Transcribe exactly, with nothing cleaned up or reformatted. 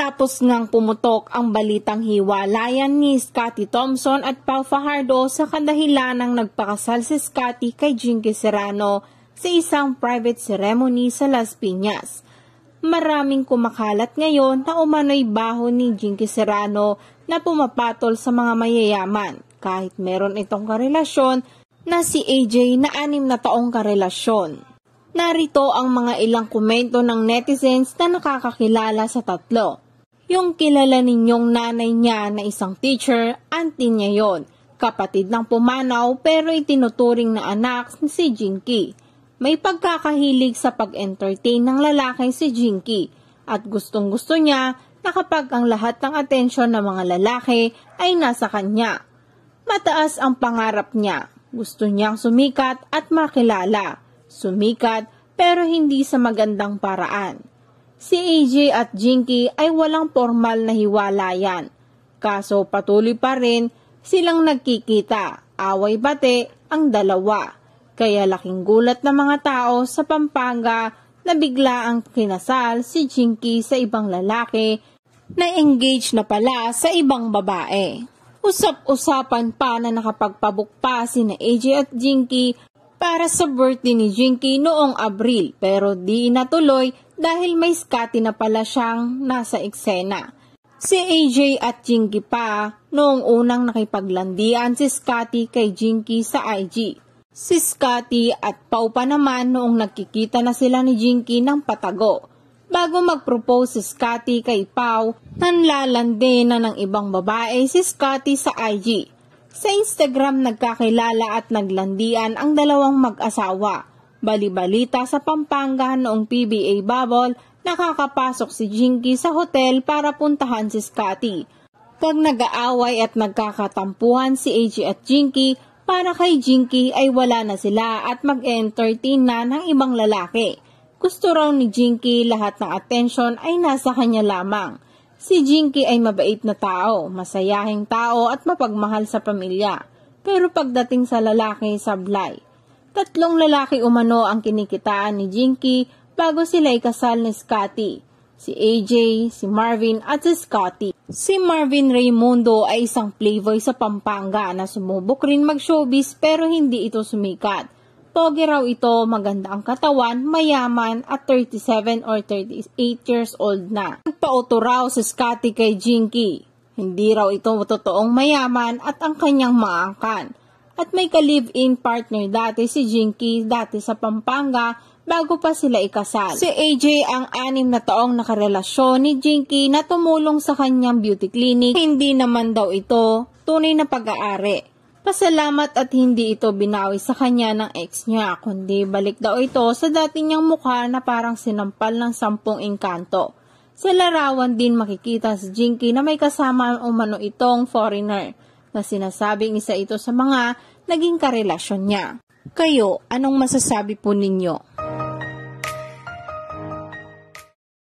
Matapos ngang pumutok ang balitang hiwalayan ni Scottie Thompson at Pau Fajardo sa kadahilanang nagpakasal si Scottie kay Jinky Serrano sa isang private ceremony sa Las Piñas. Maraming kumakalat ngayon na umano'y baho ni Jinky Serrano na pumapatol sa mga mayayaman kahit meron itong karelasyon na si A J na anim na taong karelasyon. Narito ang mga ilang komento ng netizens na nakakakilala sa tatlo. Yung kilala ninyong nanay niya na isang teacher, auntie niya yon, kapatid ng pumanaw pero itinuturing na anak si Jinky. May pagkakahilig sa pag-entertain ng lalaki si Jinky at gustong gusto niya na kapag ang lahat ng atensyon ng mga lalaki ay nasa kanya. Mataas ang pangarap niya, gusto niyang sumikat at makilala. Sumikat pero hindi sa magandang paraan. Si A J at Jinky ay walang formal na hiwalayan. Kaso patuloy pa rin silang nagkikita, away bate ang dalawa. Kaya laking gulat ng mga tao sa Pampanga na bigla ang kinasal si Jinky sa ibang lalaki na engaged na pala sa ibang babae. Usap-usapan pa na nakapagpabook pa sina A J at Jinky para sa birthday ni Jinky noong Abril pero di natuloy dahil may Scottie na pala siyang nasa eksena. Si A J at Jinky pa noong unang nakipaglandian si Scottie kay Jinky sa I G. Si Scottie at Pau pa naman noong nagkikita na sila ni Jinky ng patago. Bago mag-propose si Scottie kay Pau, nanlalandi na ng ibang babae si Scottie sa I G. Sa Instagram nagkakilala at naglandian ang dalawang mag-asawa. Bali-balita sa Pampanga noong P B A bubble, nakakapasok si Jinky sa hotel para puntahan si Scottie. Pag nag-aaway at nagkakatampuhan si A J at Jinky, para kay Jinky ay wala na sila at mag-entertain na ng ibang lalaki. Gusto raw ni Jinky lahat ng atensyon ay nasa kanya lamang. Si Jinky ay mabait na tao, masayahing tao at mapagmahal sa pamilya. Pero pagdating sa lalaki, sablay. Tatlong lalaki umano ang kinikitaan ni Jinky bago sila ikasal ni Scottie. Si A J, si Marvin at si Scottie. Si Marvin Raimundo ay isang playboy sa Pampanga na sumubok rin mag-showbiz pero hindi ito sumikat. Pogi raw ito, maganda ang katawan, mayaman at thirty-seven or thirty-eight years old na. Nagpauto raw si Scottie kay Jinky. Hindi raw ito totoong mayaman at ang kanyang maangkan. At may ka-live-in partner dati si Jinky dati sa Pampanga bago pa sila ikasal. Si A J ang anim na taong nakarelasyon ni Jinky na tumulong sa kanyang beauty clinic. Hindi naman daw ito tunay na pag-aari. Pasalamat at hindi ito binawi sa kanya ng ex niya, kundi balik daw ito sa dati niyang mukha na parang sinampal ng sampung engkanto. Sa larawan din makikita si Jinky na may kasama umano itong foreigner, na sinasabing isa ito sa mga naging karelasyon niya. Kayo, anong masasabi po ninyo?